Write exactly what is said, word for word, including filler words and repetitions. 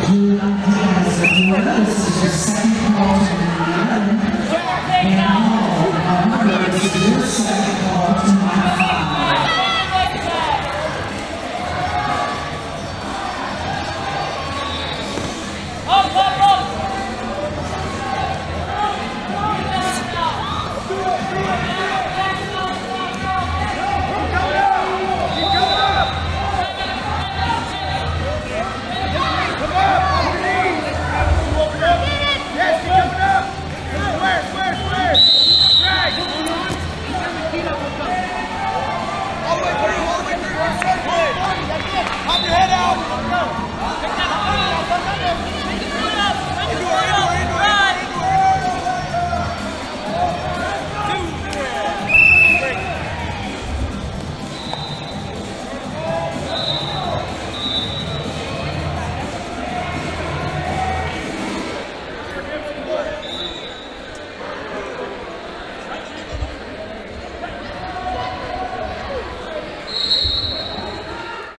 Blue has a quarter. This is your second call to the eleven. And now, remember, this is your second call to my five. Up, up,